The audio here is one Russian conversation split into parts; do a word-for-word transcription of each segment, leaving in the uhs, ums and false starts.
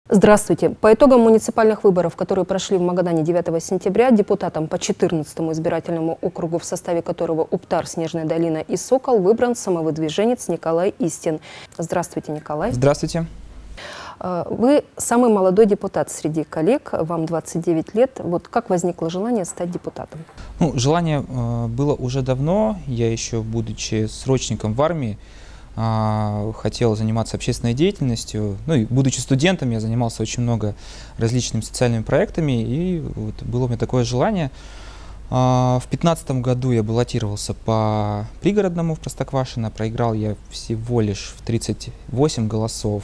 Здравствуйте. По итогам муниципальных выборов, которые прошли в Магадане девятого сентября, депутатом по четырнадцатому избирательному округу, в составе которого Уптар, Снежная долина и Сокол, выбран самовыдвиженец Николай Истин. Здравствуйте, Николай. Здравствуйте. Вы самый молодой депутат среди коллег, вам двадцать девять лет. Вот как возникло желание стать депутатом? Ну, желание э, было уже давно. Я еще, будучи срочником в армии, э, хотел заниматься общественной деятельностью. Ну и будучи студентом, я занимался очень много различными социальными проектами, и вот было у меня такое желание. В две тысячи пятнадцатом году я баллотировался по пригородному в Простоквашино. Проиграл я всего лишь в тридцать восемь голосов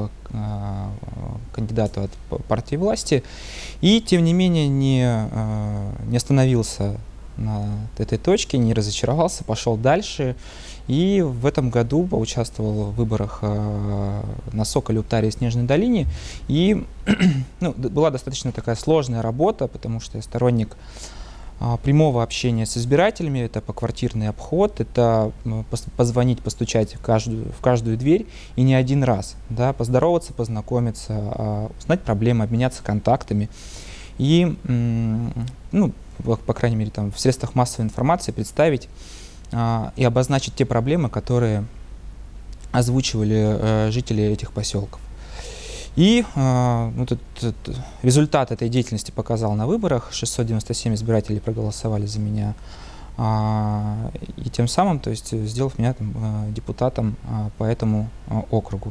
кандидату от партии власти. И, тем не менее, не, не остановился на этой точке, не разочаровался, пошел дальше. И в этом году поучаствовал в выборах на Соколе, Уптаре и Снежной долине. И ну, была достаточно такая сложная работа, потому что я сторонник прямого общения с избирателями, это поквартирный обход, это позвонить, постучать в каждую, в каждую дверь и не один раз, да, поздороваться, познакомиться, узнать проблемы, обменяться контактами и, ну, по крайней мере, там, в средствах массовой информации представить и обозначить те проблемы, которые озвучивали жители этих поселков. И э, ну, тут, тут, результат этой деятельности показал на выборах. шестьсот девяносто семь избирателей проголосовали за меня. Э, и тем самым, то есть, сделав меня там, э, депутатом э, по этому э, округу.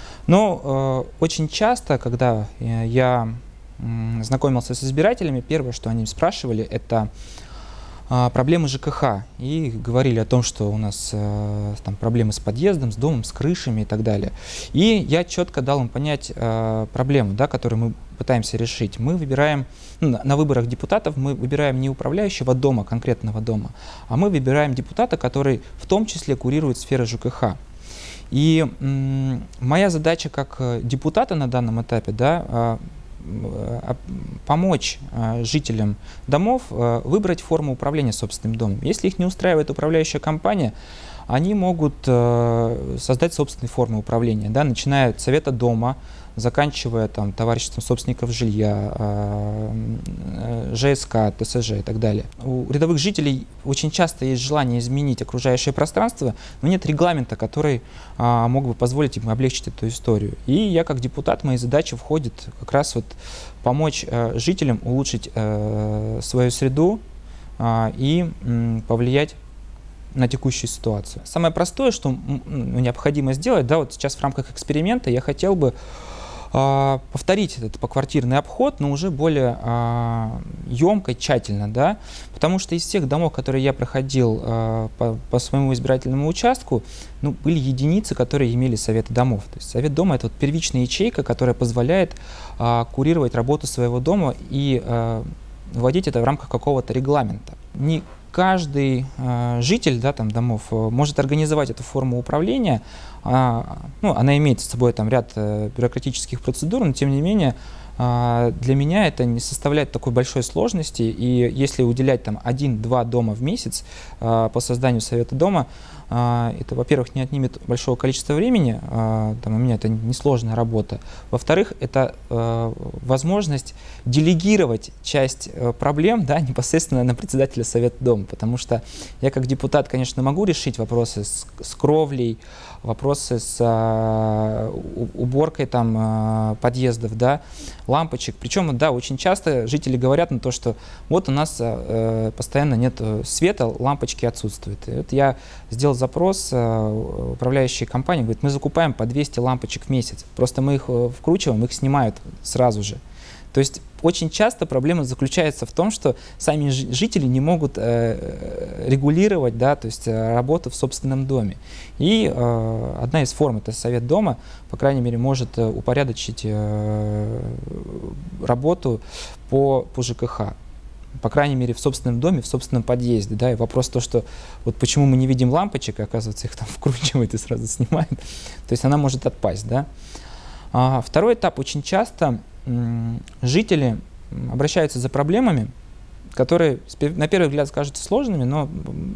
Но э, очень часто, когда э, я э, знакомился с избирателями, первое, что они спрашивали, это проблемы ЖКХ, и говорили о том, что у нас э, там проблемы с подъездом, с домом, с крышами и так далее. И я четко дал им понять э, проблему, да, которую мы пытаемся решить. Мы выбираем, ну, на выборах депутатов мы выбираем не управляющего дома, конкретного дома, а мы выбираем депутата, который в том числе курирует сферу ЖКХ. И м, моя задача как депутата на данном этапе, да, помочь э, жителям домов э, выбрать форму управления собственным домом. Если их не устраивает управляющая компания, они могут э, создать собственные формы управления, да, начиная от совета дома, заканчивая там, товариществом собственников жилья, э, ЖСК, ТСЖ и так далее. У рядовых жителей очень часто есть желание изменить окружающее пространство, но нет регламента, который э, мог бы позволить им облегчить эту историю. И я как депутат, моей задачи входит как раз вот помочь э, жителям улучшить э, свою среду э, и э, повлиять на текущую ситуацию. Самое простое, что ну, необходимо сделать, да, вот сейчас в рамках эксперимента я хотел бы э, повторить этот поквартирный обход, но уже более э, емко, тщательно, да, потому что из всех домов, которые я проходил э, по, по своему избирательному участку, ну, были единицы, которые имели советы домов. То есть совет дома — это вот первичная ячейка, которая позволяет э, курировать работу своего дома и э, вводить это в рамках какого-то регламента. Не каждый э, житель, да, там, домов э, может организовать эту форму управления. Э, ну, она имеет с собой там, ряд э, бюрократических процедур, но тем не менее э, для меня это не составляет такой большой сложности. И если уделять там один-два дома в месяц э, по созданию совета дома, э, это, во-первых, не отнимет большого количества времени, э, там, у меня это несложная работа. Во-вторых, это э, возможность делегировать часть э, проблем, да, непосредственно на председателя совета дома. Потому что я как депутат, конечно, могу решить вопросы с, с кровлей, вопросы с а, уборкой там, а, подъездов, да, лампочек. Причем, да, очень часто жители говорят на то, что вот у нас а, постоянно нет света, лампочки отсутствуют. И вот я сделал запрос а, управляющей компании, говорит, мы закупаем по двести лампочек в месяц. Просто мы их вкручиваем, их снимают сразу же. То есть очень часто проблема заключается в том, что сами жители не могут э, регулировать, да, то есть, э, работу в собственном доме. И э, одна из форм — это совет дома, по крайней мере, может э, упорядочить э, работу по, по ЖКХ. По крайней мере, в собственном доме, в собственном подъезде. Да. И вопрос то, что вот почему мы не видим лампочек, и, оказывается, их там вкручивают и сразу снимают. То есть она может отпасть. Да. А второй этап: очень часто жители обращаются за проблемами, которые на первый взгляд кажутся сложными, но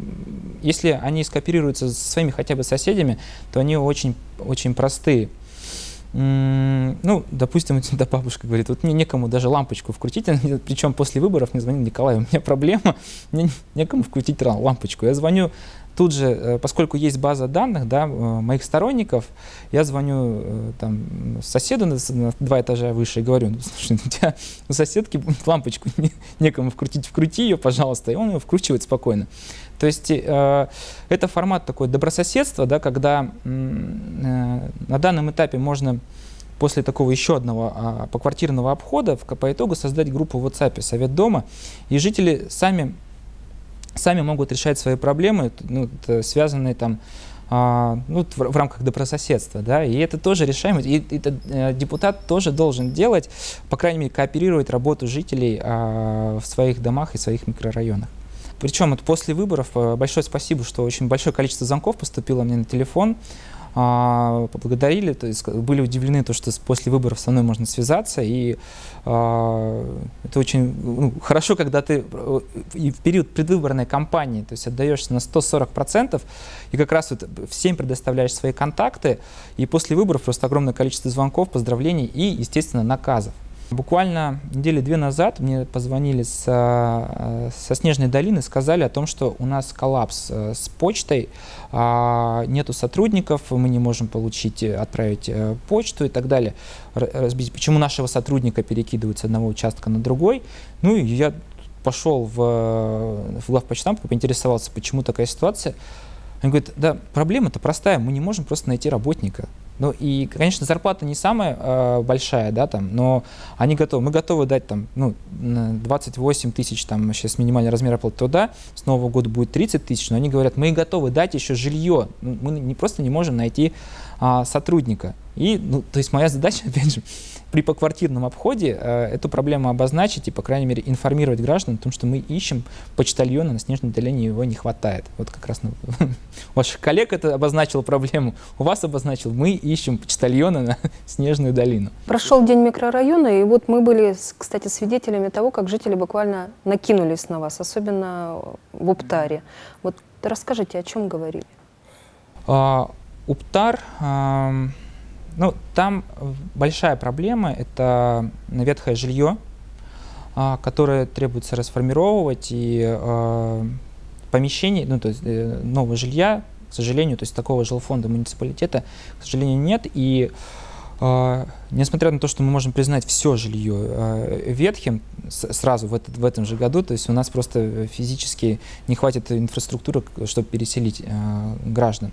если они скооперируются со своими хотя бы соседями, то они очень, очень простые. Ну, допустим, да, бабушка говорит, вот мне некому даже лампочку вкрутить, причем после выборов мне звонил Николай, у меня проблема, мне некому вкрутить лампочку. Я звоню тут же, поскольку есть база данных, да, моих сторонников, я звоню там соседу на два этажа выше и говорю, ну, слушай, у тебя у соседки лампочку не, некому вкрутить, вкрути ее, пожалуйста, и он ее вкручивает спокойно. То есть э, это формат такой добрососедства, да, когда э, на данном этапе можно после такого еще одного э, поквартирного обхода в, по итогу создать группу в WhatsApp «Совет дома», и жители сами, сами могут решать свои проблемы, ну, связанные там, э, ну, в, в рамках добрососедства. Да, и это тоже решаемо, и, и э, депутат тоже должен делать, по крайней мере, кооперировать работу жителей э, в своих домах и своих микрорайонах. Причем вот после выборов большое спасибо, что очень большое количество звонков поступило мне на телефон, поблагодарили, то есть были удивлены, то, что после выборов со мной можно связаться, и это очень ну, хорошо, когда ты и в период предвыборной кампании, то есть отдаешься на сто сорок процентов, и как раз вот всем предоставляешь свои контакты, и после выборов просто огромное количество звонков, поздравлений и, естественно, наказов. Буквально недели две назад мне позвонили с, со Снежной долины, сказали о том, что у нас коллапс с почтой, нету сотрудников, мы не можем получить, отправить почту и так далее. Разбить, почему нашего сотрудника перекидывают с одного участка на другой. Ну и я пошел в, в главпочтамт, поинтересовался, почему такая ситуация. Они говорят, да, проблема-то простая, мы не можем просто найти работника. Ну и, конечно, зарплата не самая э, большая, да, там, но они готовы, мы готовы дать там, ну, двадцать восемь тысяч, там, сейчас минимальный размер оплаты труда, с Нового года будет тридцать тысяч, но они говорят, мы готовы дать еще жилье, мы не, просто не можем найти а, сотрудника. И, ну, то есть моя задача, опять же, при поквартирном обходе э, эту проблему обозначить и, по крайней мере, информировать граждан о том, что мы ищем почтальона на Снежной долине, его не хватает. Вот как раз ну, у ваших коллег это обозначило проблему, у вас обозначил, мы ищем почтальона на Снежную долину. Прошел день микрорайона, и вот мы были, кстати, свидетелями того, как жители буквально накинулись на вас, особенно в Уптаре. Вот расскажите, о чем говорили? А, Уптар... А... Ну, там большая проблема – это ветхое жилье, которое требуется расформировать, и э, помещений, ну, то есть э, нового жилья, к сожалению, то есть такого жилфонда муниципалитета, к сожалению, нет. И э, несмотря на то, что мы можем признать все жилье э, ветхим с, сразу в, этот, в этом же году, то есть у нас просто физически не хватит инфраструктуры, чтобы переселить э, граждан.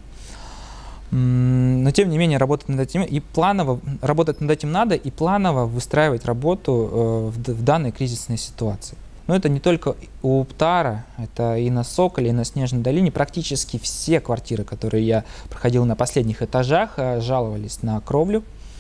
Но, тем не менее, работать над этим, и планово, работать над этим надо, и планово выстраивать работу э, в, в данной кризисной ситуации. Но это не только у Уптара, это и на Соколе, и на Снежной долине. Практически все квартиры, которые я проходил на последних этажах, жаловались на кровлю.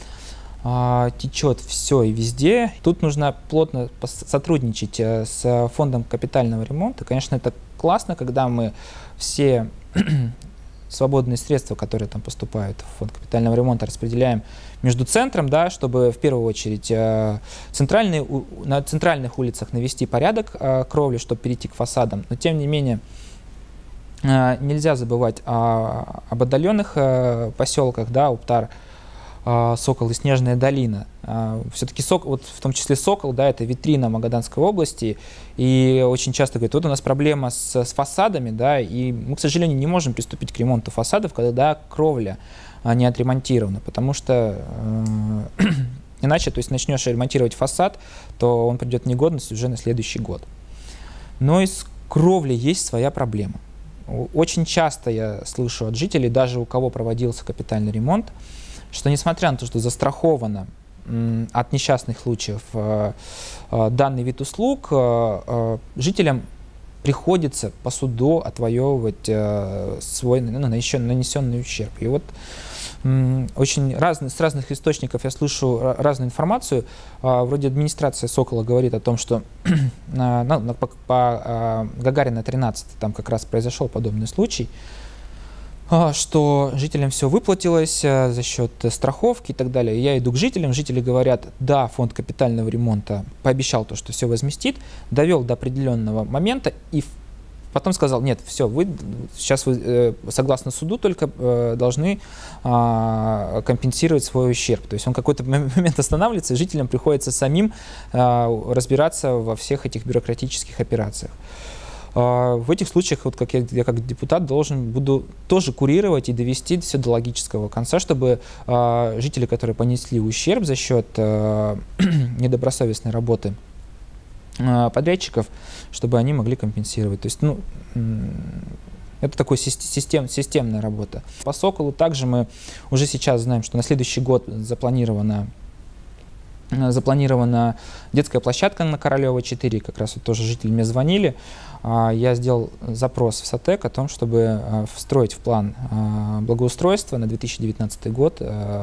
Э, течет все и везде. Тут нужно плотно сотрудничать с фондом капитального ремонта. Конечно, это классно, когда мы все... свободные средства, которые там поступают в фонд капитального ремонта, распределяем между центром, да, чтобы в первую очередь э, центральные, у, на центральных улицах навести порядок э, кровли, чтобы перейти к фасадам. Но тем не менее э, нельзя забывать о, об отдаленных э, поселках, да, Уптар, э, Сокол и Снежная долина. Э, Все-таки Сокол, вот в том числе Сокол, да, это витрина Магаданской области, и очень часто говорят, вот у нас проблема с, с фасадами, да, и мы, к сожалению, не можем приступить к ремонту фасадов, когда кровля а, не отремонтирована, потому что э, иначе, то есть начнешь ремонтировать фасад, то он придет в негодность уже на следующий год. Но и с кровлей есть своя проблема. Очень часто я слышу от жителей, даже у кого проводился капитальный ремонт, что несмотря на то, что застраховано от несчастных случаев данный вид услуг, жителям приходится по суду отвоевывать свой ну, нанесенный ущерб. И вот очень разный, с разных источников я слышу разную информацию. Вроде администрация Сокола говорит о том, что ну, по, по Гагарина тринадцать там как раз произошел подобный случай, что жителям все выплатилось за счет страховки и так далее. Я иду к жителям, жители говорят, да, фонд капитального ремонта пообещал то, что все возместит, довел до определенного момента, и в потом сказал, нет, все, вы сейчас вы, э, согласно суду только э, должны э, компенсировать свой ущерб. То есть он какой-то момент останавливается, и жителям приходится самим э, разбираться во всех этих бюрократических операциях. Э, в этих случаях, вот как я, я как депутат должен буду тоже курировать и довести все до логического конца, чтобы э, жители, которые понесли ущерб за счет э, недобросовестной работы подрядчиков, чтобы они могли компенсировать. То есть, ну, это такая систем, системная работа. По Соколу также мы уже сейчас знаем, что на следующий год запланирована, запланирована детская площадка на Королева четыре. Как раз вот тоже жители мне звонили. Я сделал запрос в САТЭК о том, чтобы встроить в план благоустройства на две тысячи девятнадцатый год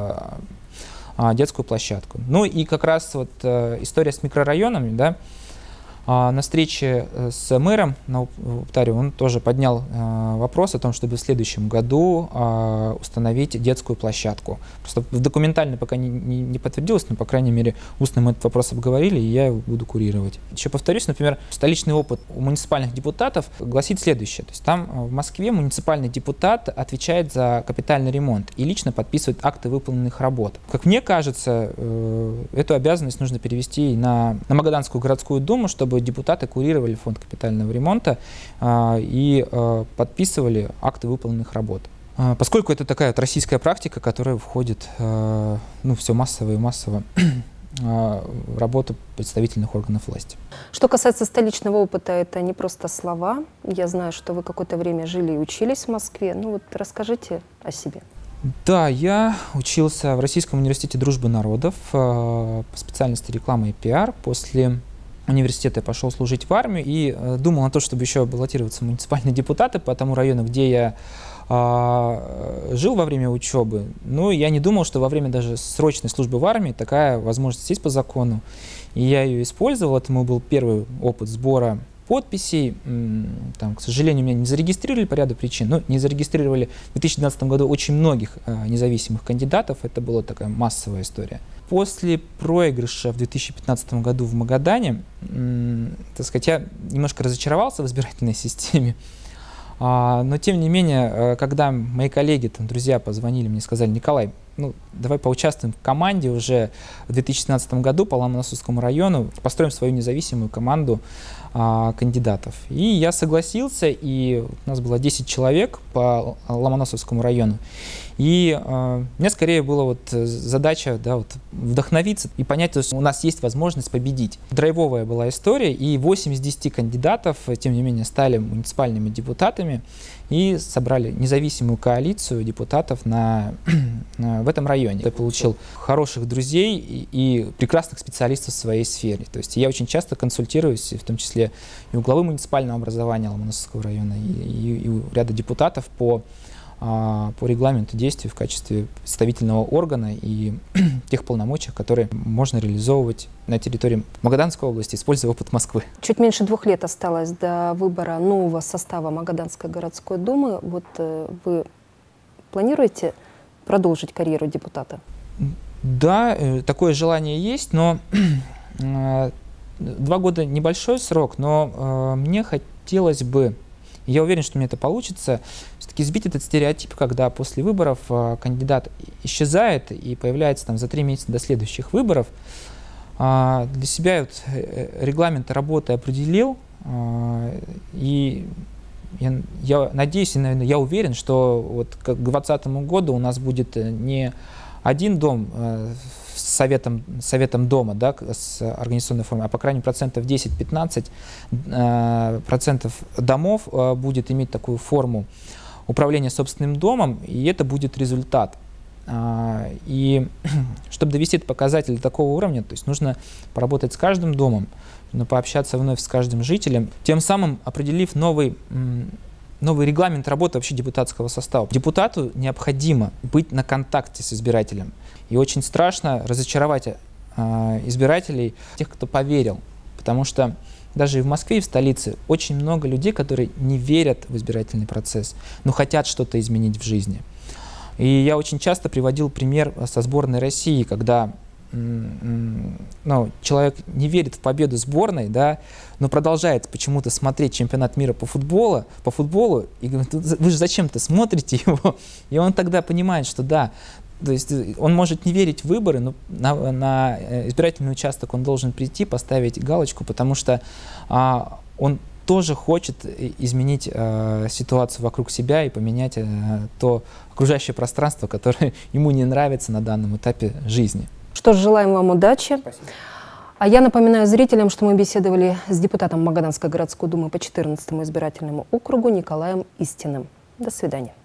детскую площадку. Ну и как раз вот история с микрорайонами, да, на встрече с мэром на Уптаре он тоже поднял вопрос о том, чтобы в следующем году установить детскую площадку. Просто документально пока не, не, не подтвердилось, но, по крайней мере, устно мы этот вопрос обговорили, и я его буду курировать. Еще повторюсь, например, столичный опыт у муниципальных депутатов гласит следующее. То есть там в Москве муниципальный депутат отвечает за капитальный ремонт и лично подписывает акты выполненных работ. Как мне кажется, эту обязанность нужно перевести на, на Магаданскую городскую думу, чтобы депутаты курировали фонд капитального ремонта а, и а, подписывали акты выполненных работ. А, поскольку это такая вот российская практика, которая входит а, ну, все массово и массово а, в работу представительных органов власти. Что касается столичного опыта, это не просто слова. Я знаю, что вы какое-то время жили и учились в Москве. Ну вот расскажите о себе. Да, я учился в Российском университете дружбы народов а, по специальности реклама и пиар. После университета я пошел служить в армию и э, думал на то, чтобы еще баллотироваться в муниципальные депутаты по тому району, где я э, жил во время учебы. Но я не думал, что во время даже срочной службы в армии такая возможность есть по закону. И я ее использовал. Это мой был первый опыт сбора подписей. Там, к сожалению, меня не зарегистрировали по ряду причин. Но не зарегистрировали в две тысячи двенадцатом году очень многих э, независимых кандидатов. Это была такая массовая история. После проигрыша в две тысячи пятнадцатом году в Магадане, так сказать, я немножко разочаровался в избирательной системе, но тем не менее, когда мои коллеги, там, друзья позвонили мне и сказали: Николай, ну, давай поучаствуем в команде уже в две тысячи семнадцатом году по Ломоносовскому району, построим свою независимую команду а, кандидатов. И я согласился, и у нас было десять человек по Ломоносовскому району. И э, у меня скорее была вот задача, да, вот, вдохновиться и понять, что у нас есть возможность победить. Драйвовая была история, и восемь из десяти кандидатов, тем не менее, стали муниципальными депутатами и собрали независимую коалицию депутатов на, на, в этом районе. Я получил хороших друзей и, и прекрасных специалистов в своей сфере. То есть я очень часто консультируюсь, в том числе и у главы муниципального образования Ломоносовского района, и, и, и у ряда депутатов по по регламенту действий в качестве представительного органа и тех полномочий, которые можно реализовывать на территории Магаданской области, используя опыт Москвы. Чуть меньше двух лет осталось до выбора нового состава Магаданской городской думы. Вот э, вы планируете продолжить карьеру депутата? Да, э, такое желание есть, но э, два года небольшой срок, но э, мне хотелось бы, я уверен, что мне это получится, все-таки сбить этот стереотип, когда после выборов э, кандидат исчезает и появляется там за три месяца до следующих выборов. Э, для себя вот, э, регламент работы определил, э, и я, я надеюсь, и, наверное, я уверен, что вот к двадцатому году у нас будет не один дом э, с советом, советом дома, да, с организационной формой, а по крайней мере процентов десять-пятнадцать э, процентов домов э, будет иметь такую форму управления собственным домом, и это будет результат. Э, и чтобы довести этот показатель до такого уровня, то есть нужно поработать с каждым домом, нужно пообщаться вновь с каждым жителем, тем самым определив новый новый регламент работы вообще депутатского состава. Депутату необходимо быть на контакте с избирателем. И очень страшно разочаровать э, избирателей, тех, кто поверил. Потому что даже и в Москве, и в столице очень много людей, которые не верят в избирательный процесс, но хотят что-то изменить в жизни. И я очень часто приводил пример со сборной России, когда ну, человек не верит в победу сборной, да, но продолжает почему-то смотреть чемпионат мира по футболу, по футболу и говорит: вы же зачем-то смотрите его? И он тогда понимает, что да, то есть он может не верить в выборы, но на, на избирательный участок он должен прийти, поставить галочку, потому что а, он тоже хочет изменить э, ситуацию вокруг себя и поменять э, то окружающее пространство, которое ему не нравится на данном этапе жизни. Что ж, желаем вам удачи. Спасибо. А я напоминаю зрителям, что мы беседовали с депутатом Магаданской городской думы по четырнадцатому избирательному округу Николаем Истиным. До свидания.